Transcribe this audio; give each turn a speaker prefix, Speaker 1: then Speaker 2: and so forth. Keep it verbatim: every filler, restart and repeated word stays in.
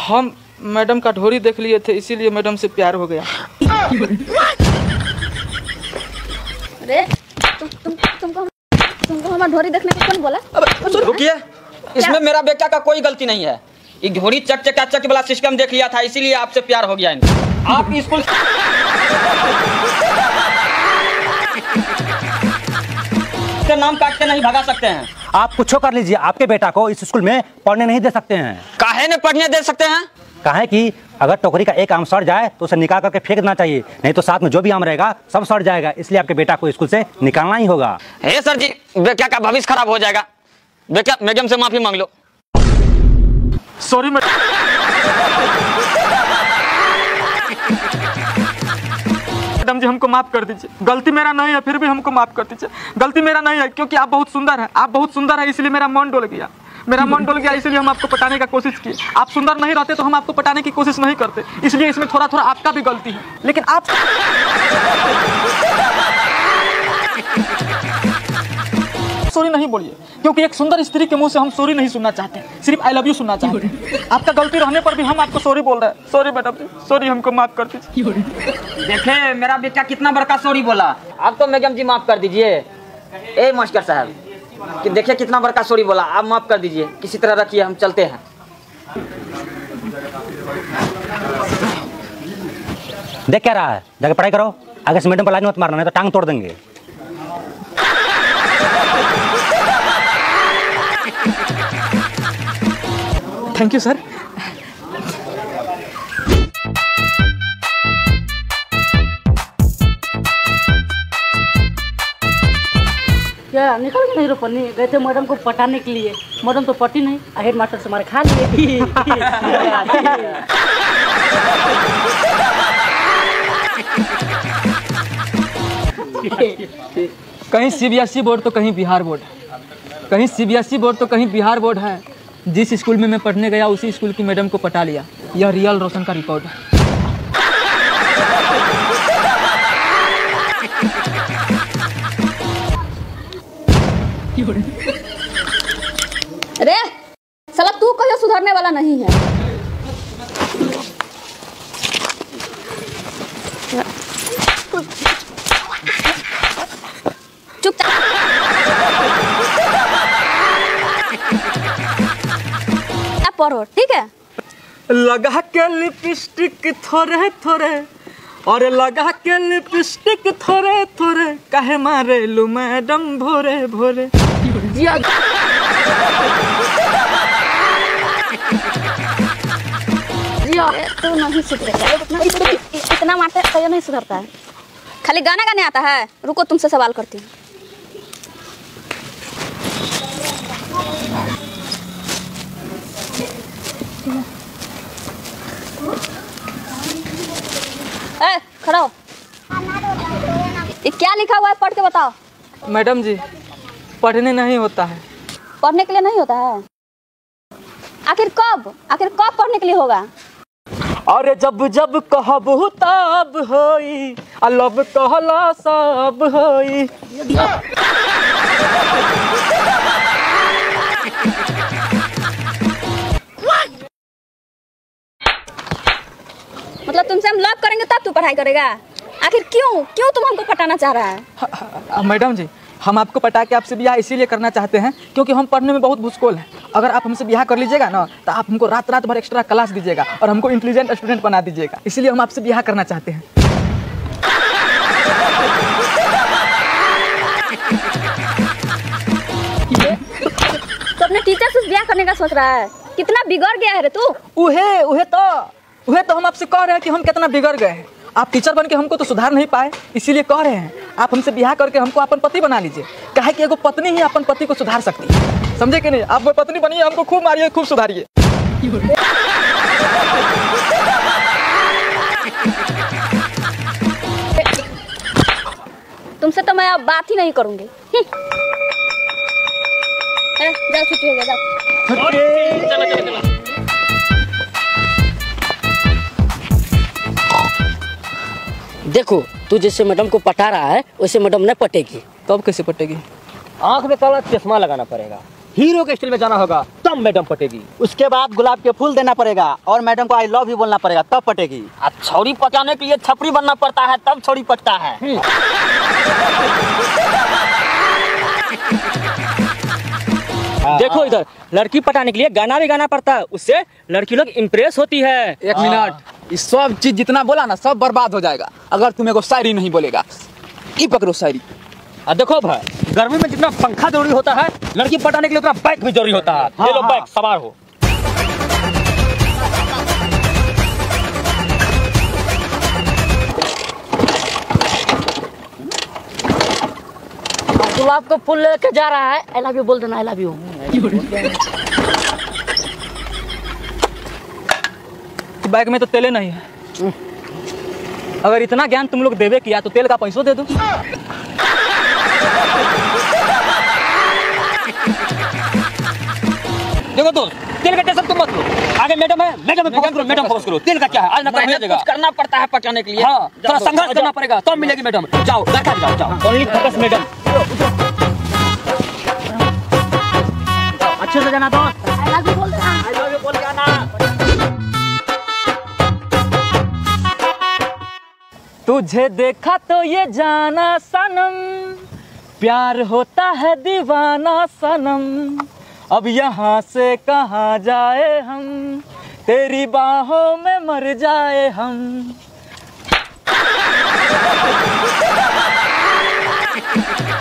Speaker 1: हम मैडम का ढोरी देख लिए थे, इसीलिए मैडम से प्यार हो गया।
Speaker 2: अरे तुम तुम तुमको तुमको हमारा ढोरी देखने को कौन बोला?
Speaker 3: रुकिए, इसमें मेरा बेटा का कोई गलती नहीं है। ये ढोरी चक चका चक वाला सिस्टम देख लिया था, इसीलिए आपसे प्यार हो गया इनको। आप स्कूल के नाम काट के नहीं भगा सकते हैं।
Speaker 4: आप कुछ कर लीजिए, आपके बेटा को इस स्कूल में पढ़ने नहीं दे सकते हैं।
Speaker 3: काहे ने पढ़ने दे सकते हैं?
Speaker 4: काहे कि अगर टोकरी का एक आम सड़ जाए तो उसे निकाल करके फेंक देना चाहिए, नहीं तो साथ में जो भी आम रहेगा सब सड़ जाएगा। इसलिए आपके बेटा को स्कूल से निकालना ही होगा।
Speaker 3: हे सर जी, बेटा का भविष्य खराब हो जाएगा। बेटा मैडम से माफी मांग लो।
Speaker 1: Sorry madam. मैडम जी हमको माफ कर दीजिए, गलती मेरा नहीं है, फिर भी हमको माफ कर दीजिए। गलती मेरा नहीं है क्योंकि आप बहुत सुंदर हैं, आप बहुत सुंदर है, इसलिए मेरा मन डोल गया। मेरा मन डोल गया इसलिए हम आपको पटाने का कोशिश किए। आप सुंदर नहीं रहते तो हम आपको पटाने की कोशिश नहीं करते, इसलिए इसमें थोड़ा थोड़ा आपका भी गलती है। लेकिन आप सॉरी नहीं बोलिए, क्योंकि एक सुंदर स्त्री के मुंह से हम सॉरी नहीं सुनना चाहते, सिर्फ आई लव यू सुनना चाहते हैं। आपका गलती रहने पर भी हम आपको सॉरी बोल रहे हैं। सॉरी मैडम जी, सॉरी, हमको माफ कर दीजिए।
Speaker 3: देखे मेरा बेटा कितना बड़का सॉरी बोला। आप तो मैडम जी माफ कर दीजिए। ए मास्टर साहब, कि देखिए कितना बड़का सॉरी बोला, आप माफ कर दीजिए। किसी तरह रखिए, हम चलते हैं।
Speaker 4: देख क्या रहा है, जाके पढ़ाई करो। आगे से मैडम पर लाइन मत मारना, नहीं तो टांग तोड़ देंगे।
Speaker 1: Thank you sir.
Speaker 5: क्या निकल गए नहीं रोपनी? गए थे मैडम को पटाने के लिए, मैडम तो पटी नहीं, हेड मास्टर से मारे खा लिए।
Speaker 1: कहीं सीबीएसई बोर्ड तो कहीं बिहार बोर्ड, कहीं सीबीएसई बोर्ड तो कहीं बिहार बोर्ड है। जिस स्कूल में मैं पढ़ने गया उसी स्कूल की मैडम को पटा लिया। यह रियल रोशन का रिकॉर्ड है।
Speaker 2: अरे साला तू कहियो सुधरने वाला नहीं है। चुपचाप पढ़ो, ठीक है?
Speaker 1: लगा के लिपस्टिक थोड़े थोड़े, और लगा के लिपस्टिक थोड़े थोड़े, काहे मारे लू मैडम भोरे भोरे।
Speaker 2: तू नहीं सुधरेगा, इतना, इतना मारते तो नहीं सुधरता है। खाली गाना गाने आता है। रुको, तुमसे सवाल करती हूँ। ए, खड़ा हो। ये क्या लिखा हुआ है, पढ़ के बताओ।
Speaker 1: मैडम जी, पढ़ने नहीं होता है।
Speaker 2: पढ़ने के लिए नहीं होता है? आखिर कब आखिर कब पढ़ने के लिए होगा?
Speaker 1: अरे जब जब कहबू तब होई, अलब कहला सब होई।
Speaker 2: मतलब तुमसे हम लव करेंगे तब तू पढ़ाई करेगा? आखिर क्यों क्यों तुम हमको पटाना चाह रहा है?
Speaker 1: मैडम जी, हम आपको पटा के आपसे ब्याह इसीलिए करना चाहते हैं क्योंकि हम पढ़ने में बहुत भूसकोल हैं। अगर आप हमसे ब्याह कर लीजिएगा ना तो आप हमको रात रात भर एक्स्ट्रा क्लास दीजिएगा और हमको इंटेलिजेंट स्टूडेंट बना दीजिएगा। इसीलिए हम आपसे ब्याह करना चाहते हैं।
Speaker 2: तो अपने टीचर से ब्याह करने का सोच रहा है? कितना बिगड़ गया है रे तू।
Speaker 1: उहे उहे तो उहे तो हम आपसे कह रहे हैं कि हम कितना बिगड़ गए हैं। आप टीचर बन के हमको तो सुधार नहीं पाए, इसीलिए कह रहे हैं आप हमसे ब्याह करके हमको अपन पति बना लीजिए। काहे कि एगो पत्नी ही अपन पति को सुधार सकती है, समझे कि नहीं? आप वो पत्नी बनिए, हमको खूब मारिए, खूब सुधारिए।
Speaker 2: तुमसे तो मैं अब बात ही नहीं करूंगी। जाओ, छुट्टी हो गया, जाओ।
Speaker 3: चलो चलो चलो।
Speaker 5: देखो, तू जैसे मैडम को पटा रहा है वैसे मैडम ने पटेगी।
Speaker 1: तब कैसे पटेगी?
Speaker 6: आंख में काला चश्मा लगाना पड़ेगा, हीरो के स्टाइल में जाना होगा तब मैडम पटेगी।
Speaker 4: उसके बाद गुलाब के फूल देना पड़ेगा और मैडम को आई लव यू बोलना पड़ेगा, तब पटेगी।
Speaker 3: छौरी पटाने के लिए छपरी बनना पड़ता है, तब छौरी पटता है।
Speaker 6: देखो इधर, लड़की पटाने के लिए गाना भी गाना पड़ता है, उससे लड़की लोग इम्प्रेस होती है।
Speaker 7: एक मिनट, ये सब चीज जितना बोला ना सब बर्बाद हो जाएगा अगर तुम्हें को शायरी नहीं बोलेगा। ई पकड़ो शायरी।
Speaker 6: और देखो भाई, गर्मी में जितना पंखा जरूरी होता है, लड़की पटाने के लिए उतना बाइक भी जरूरी होता है।
Speaker 4: हाँ,
Speaker 6: ये लो
Speaker 4: हाँ।
Speaker 6: बाइक, सवार हो।
Speaker 5: गुलाब का फूल लेके जा रहा है, आई लव यू बोल देना, आई लव यू।
Speaker 1: बाइक में तो तेले नहीं है। अगर इतना ज्ञान तुम लोग देवे किया तो तेल का पैसों दे दो।
Speaker 6: देखो दोस्त, तेल का टेंशन तुम मत लो, आगे मैडम है, मैडम में फोकस करो, मैडम फोकस करो। तेल का क्या है, आज ना कल मिल जाएगा।
Speaker 3: कुछ करना पड़ता है पटाने के लिए।
Speaker 6: हाँ, थोड़ा संघर्ष करना पड़ेगा तब मिलेगी मैडम। जाओ बैठा जाओ, जाओ ओनली फोकस मैडम।
Speaker 4: अच्छे से जाना दोस्त।
Speaker 2: आई लव यू बोल देना।
Speaker 6: आई लव यू बोल के आना।
Speaker 1: तुझे देखा तो ये जाना सनम, प्यार होता है दीवाना सनम, अब यहाँ से कहाँ जाए हम, तेरी बाहों में मर जाए हम।